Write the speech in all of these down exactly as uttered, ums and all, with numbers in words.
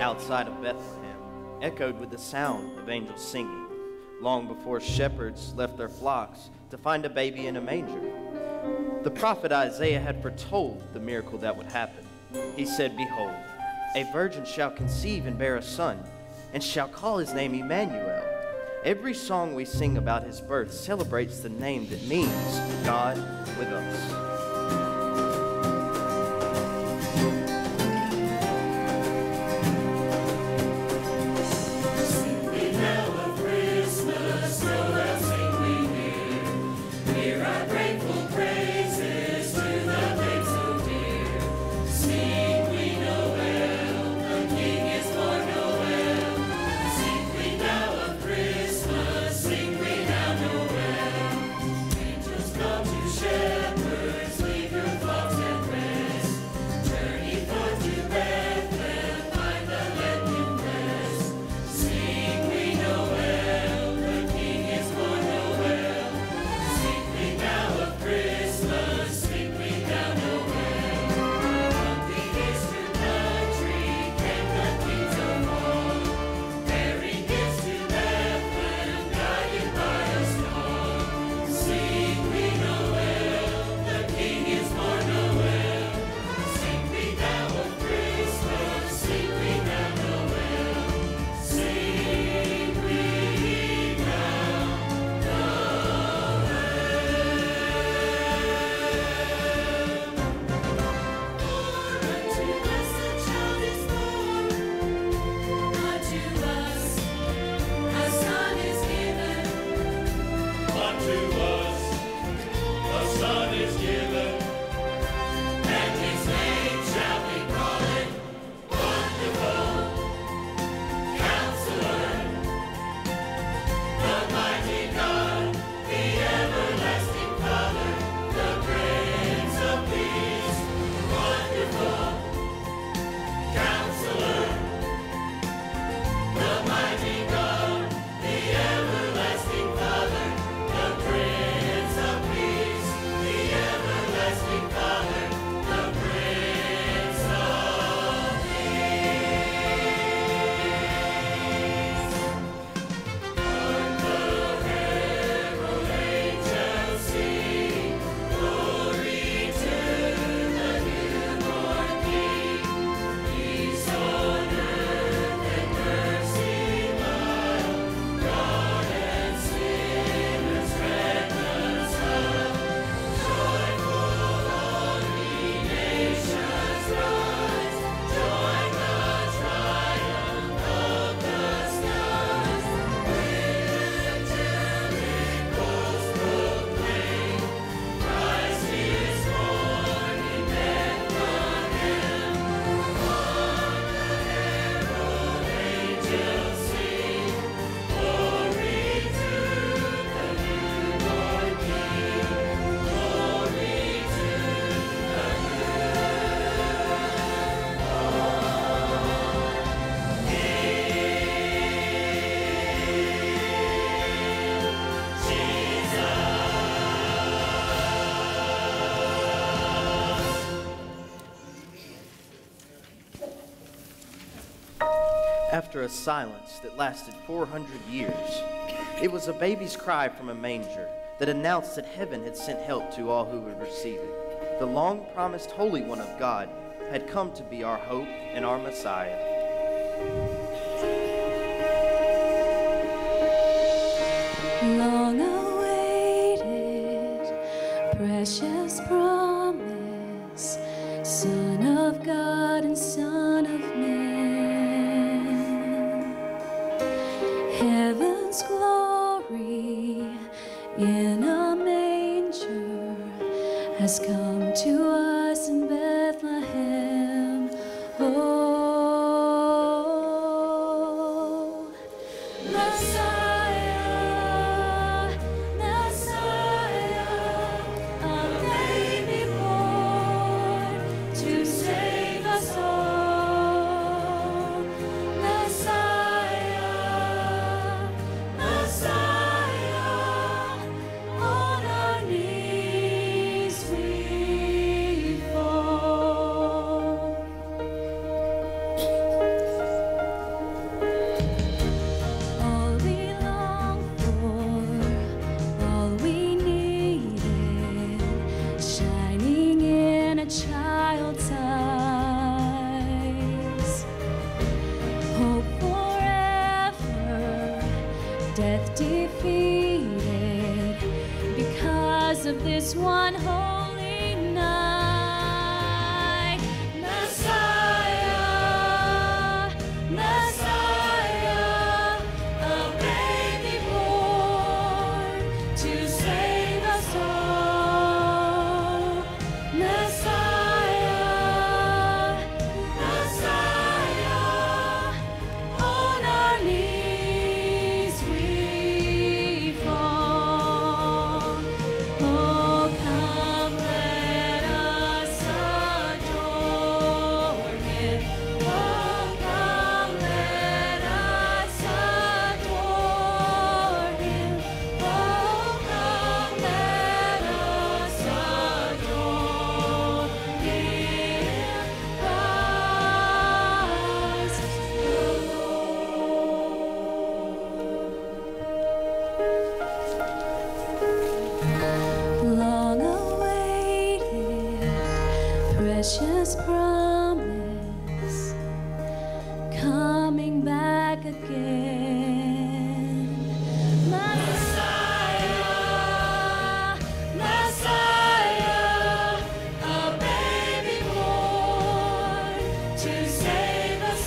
outside of Bethlehem echoed with the sound of angels singing, long before shepherds left their flocks to find a baby in a manger. The prophet Isaiah had foretold the miracle that would happen. He said, "Behold, a virgin shall conceive and bear a son, and shall call his name Emmanuel." Every song we sing about his birth celebrates the name that means God with us. After a silence that lasted four hundred years, it was a baby's cry from a manger that announced that heaven had sent help to all who would receive it. The long-promised Holy One of God had come to be our hope and our Messiah. Long awaited, precious promise, Son of God and Son of Man. Heaven's glory in a manger has come to us in Bethlehem. Oh, Messiah, Messiah, Amen. death defeated because of this one holy night. Messiah, Messiah, a baby born to save us all. Messiah, Messiah, on our knees we fall. Oh, come, let us adore Him. Oh, come, let us adore Him. Oh, come, let us adore Him. Christ the Lord. Long awaited, precious promise, coming back again. Messiah, Messiah, a baby born to save us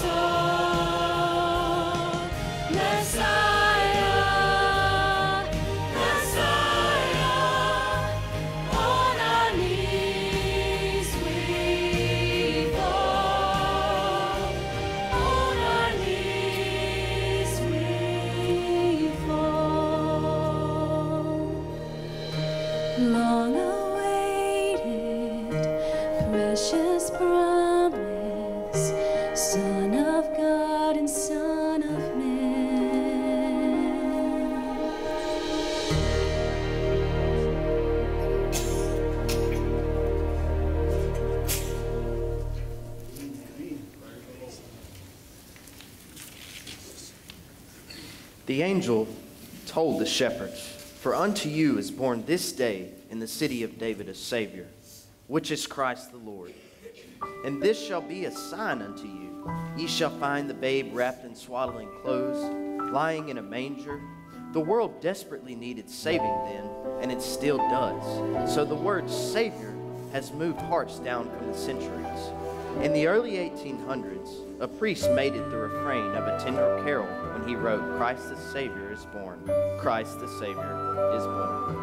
all. Messiah, Messiah, on our knees we fall. On our knees we fall. Long awaited, precious promise, Son of God and Son of Man. The angel told the shepherds, "For unto you is born this day in the city of David a Savior, which is Christ the Lord. And this shall be a sign unto you. Ye shall find the babe wrapped in swaddling clothes, lying in a manger." The world desperately needed saving then, and it still does. So the word Savior has moved hearts down from the centuries. In the early eighteen hundreds, a priest made it the refrain of a tender carol when he wrote, "Christ the Savior is born. Christ the Savior is born."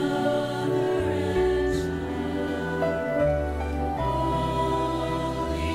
Holy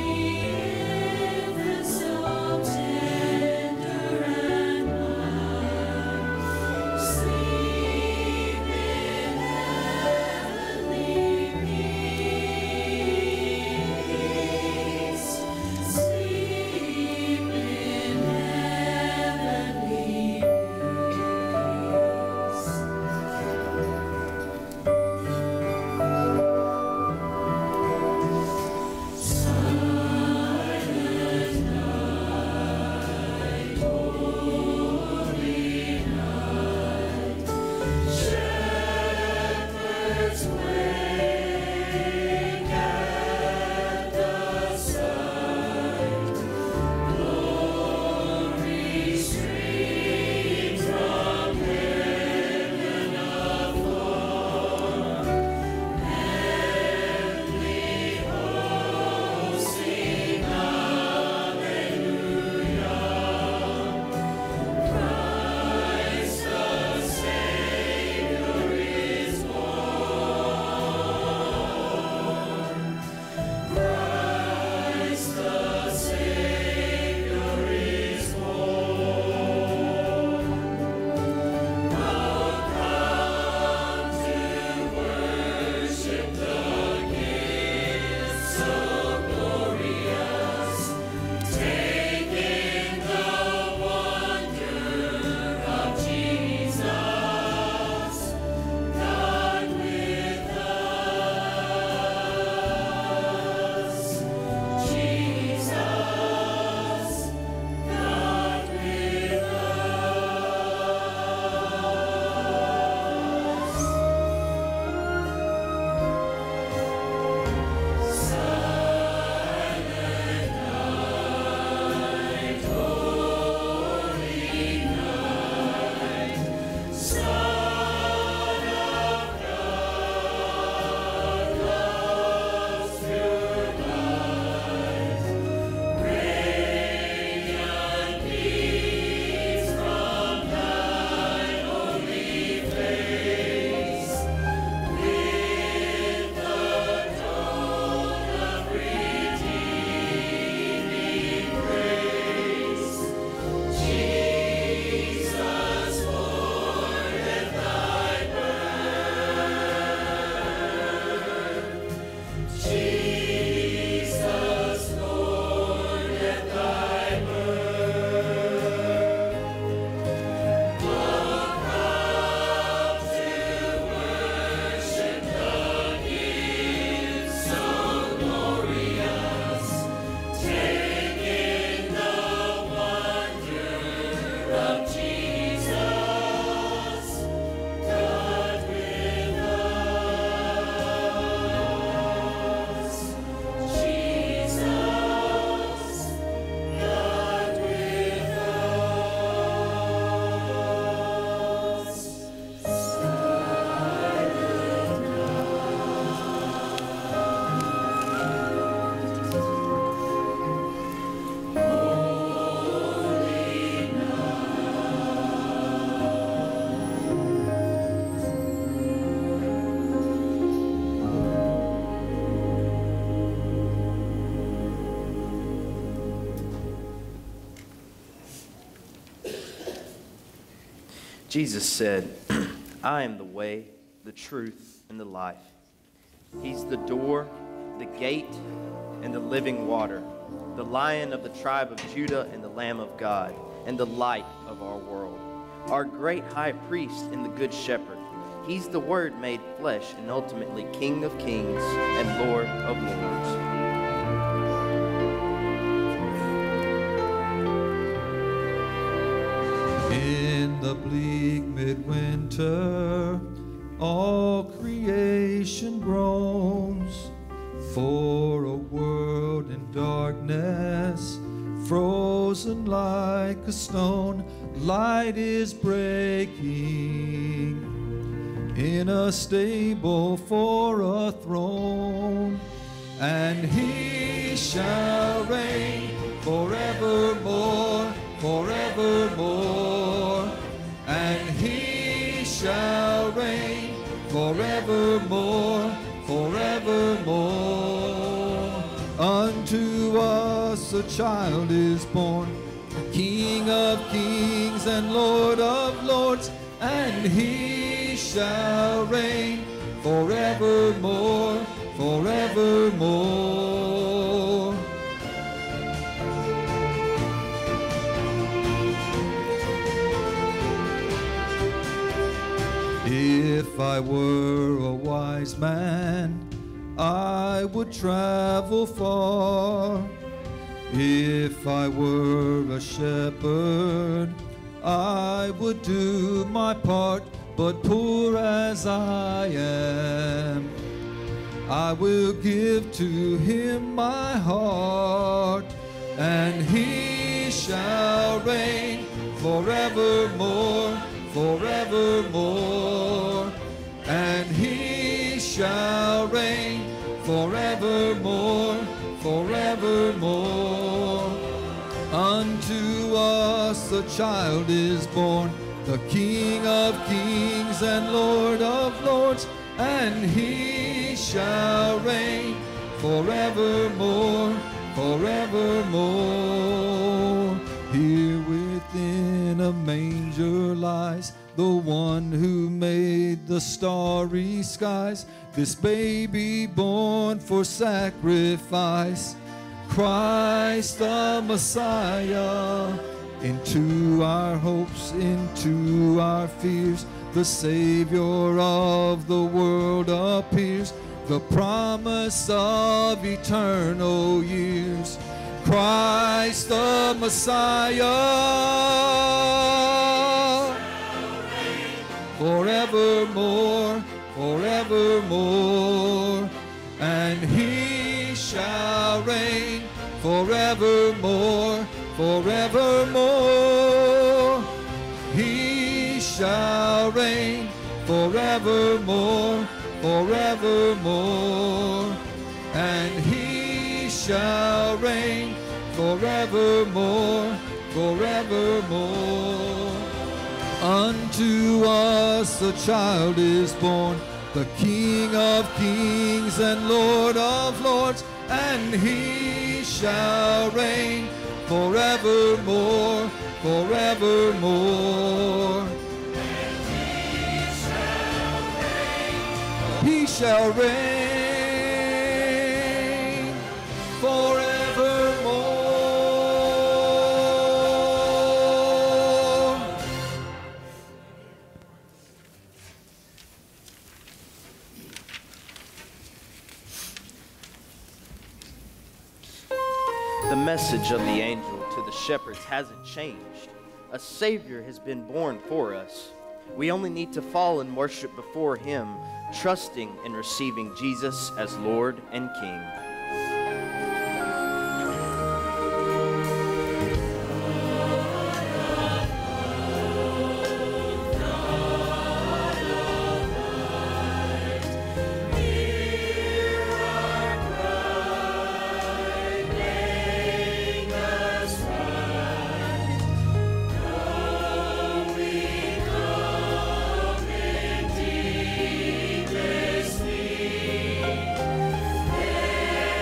Jesus said, I am the way, the truth, and the life. He's the door, the gate, and the living water, the Lion of the tribe of Judah and the Lamb of God, and the light of our world, our great high priest and the good shepherd. He's the Word made flesh and ultimately King of kings and Lord of lords. In the bleak midwinter, all creation groans for a world in darkness, frozen like a stone. Light is breaking in a stable for a throne, and he shall reign forevermore, forevermore, and he shall reign forevermore, forevermore. Unto us a child is born, King of kings and Lord of lords, and he shall reign forevermore, forevermore. If I were a wise man, I would travel far. If I were a shepherd, I would do my part. But poor as I am, I will give to him my heart, and he shall reign forevermore, forevermore, and he shall reign forevermore, forevermore. Unto us a child is born, the King of kings and Lord of lords, and he shall reign forevermore, forevermore. Here within a manger lies the one who made the starry skies, this baby born for sacrifice, Christ the Messiah. Into our hopes, into our fears, the Savior of the world appears, the promise of eternal years, Christ the Messiah. Forevermore, forevermore, and he shall reign forevermore, forevermore. He shall reign forevermore, forevermore, and he shall reign forevermore, forevermore. Unto us a child is born, the King of kings and Lord of lords, and he shall reign forevermore, forevermore. And he shall reign, he shall reign forevermore. The message of the angel to the shepherds hasn't changed. A Savior has been born for us. We only need to fall and worship before him, trusting and receiving Jesus as Lord and King. There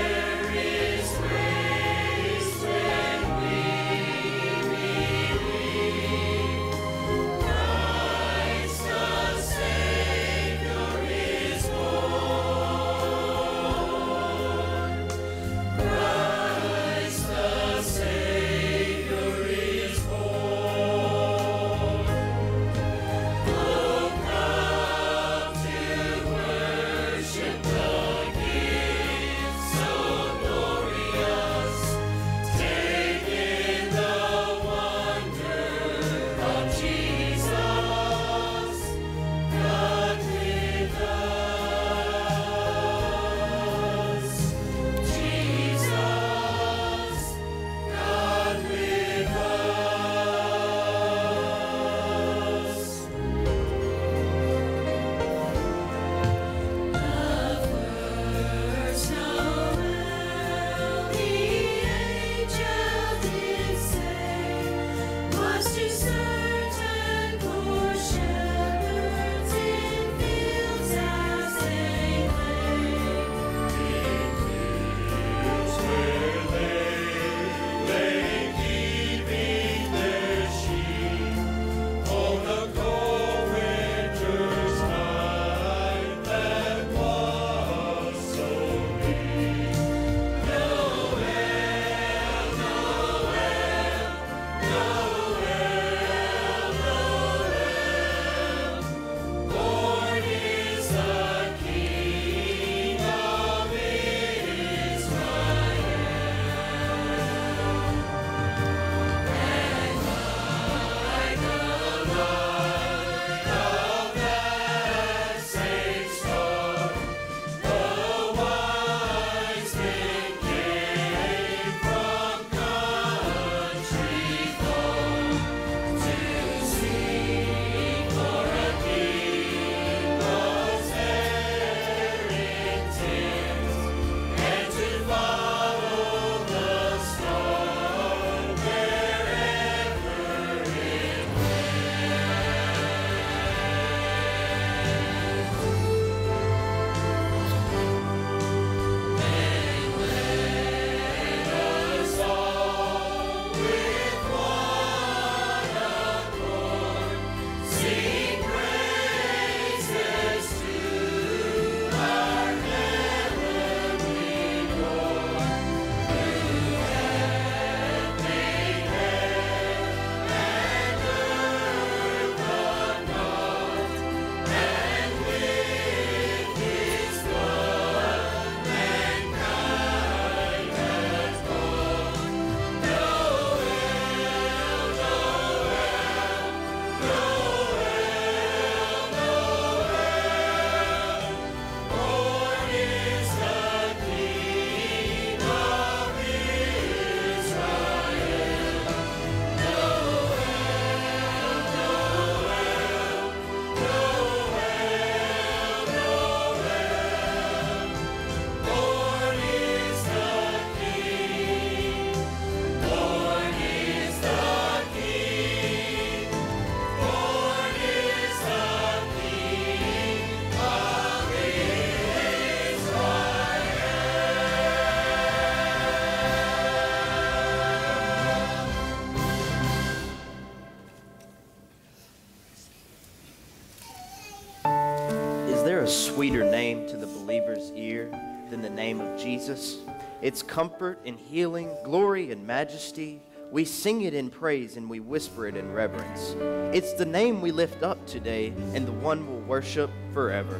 a sweeter name to the believer's ear than the name of Jesus? Its comfort and healing, glory and majesty. We sing it in praise and we whisper it in reverence. It's the name we lift up today and the one we'll worship forever.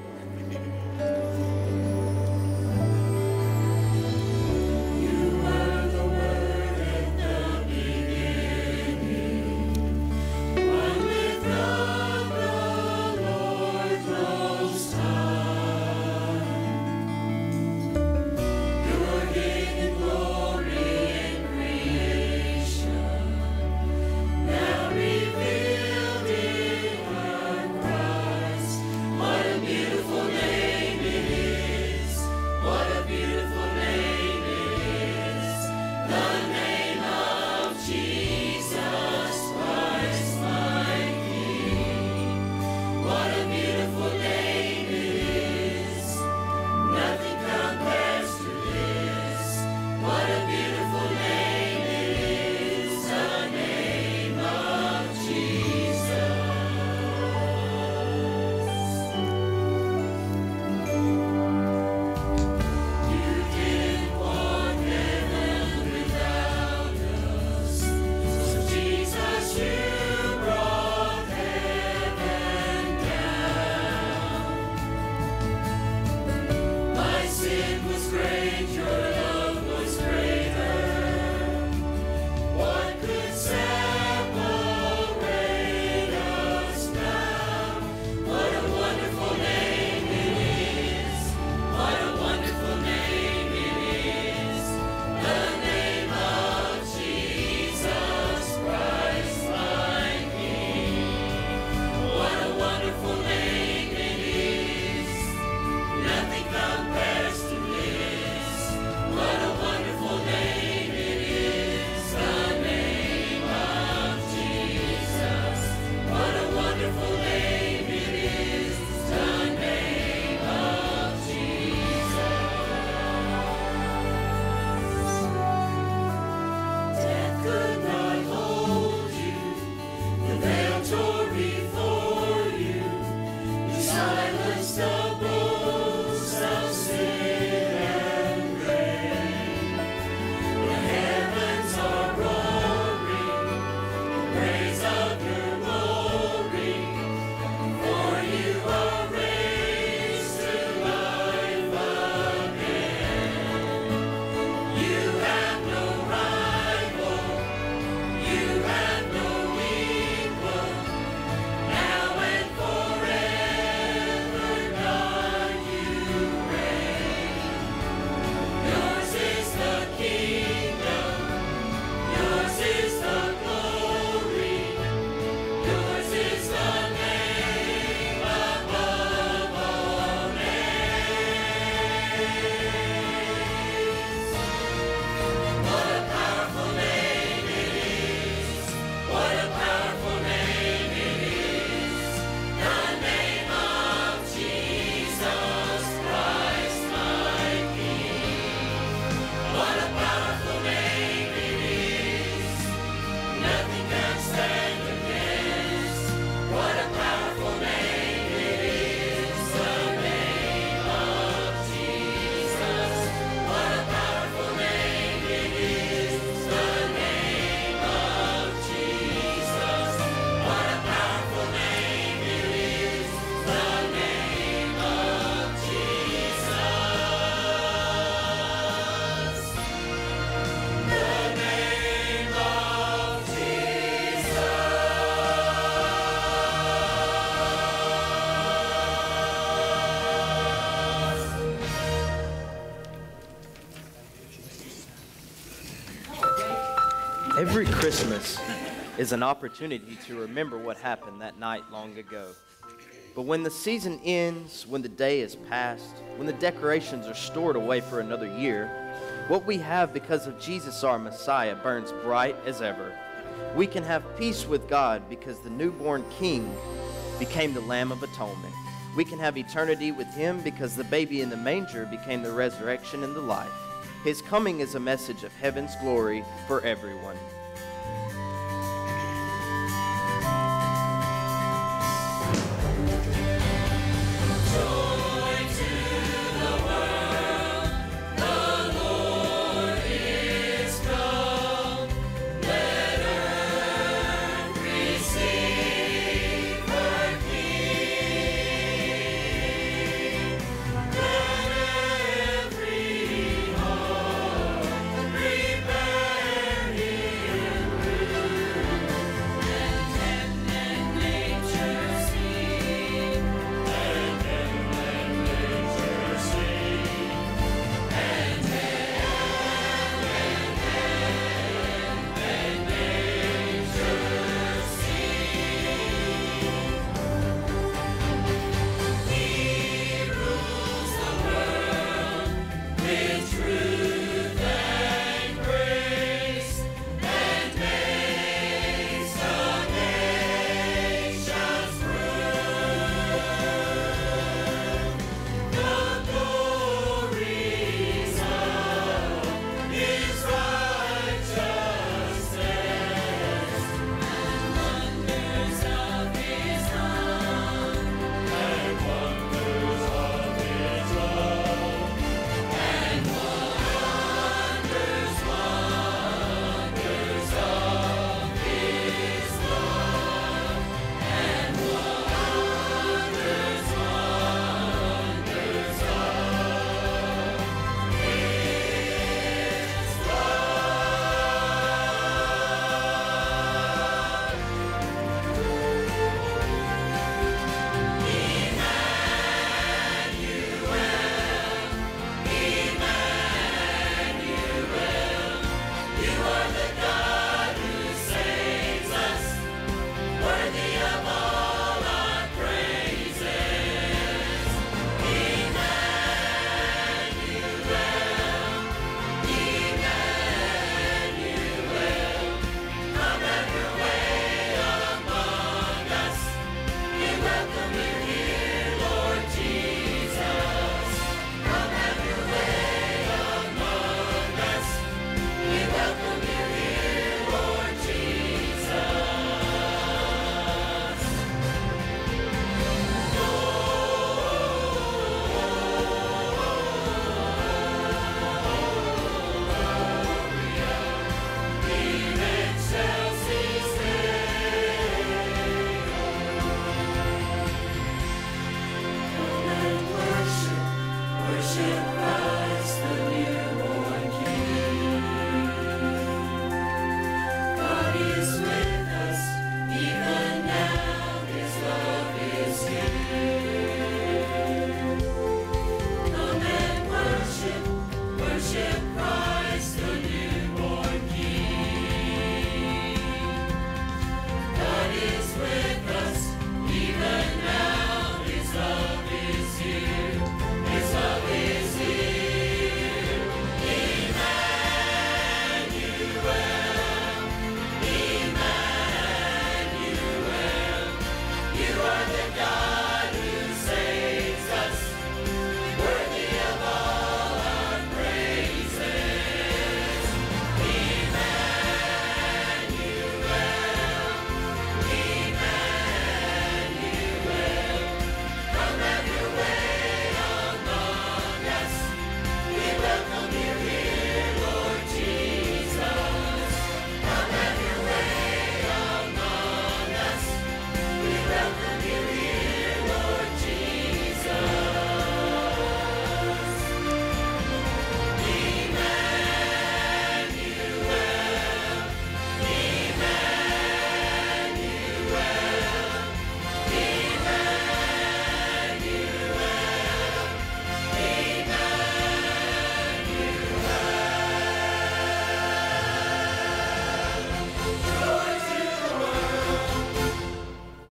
Every Christmas is an opportunity to remember what happened that night long ago. But when the season ends, when the day is past, when the decorations are stored away for another year, what we have because of Jesus our Messiah burns bright as ever. We can have peace with God because the newborn King became the Lamb of Atonement. We can have eternity with Him because the baby in the manger became the resurrection and the life. His coming is a message of heaven's glory for everyone.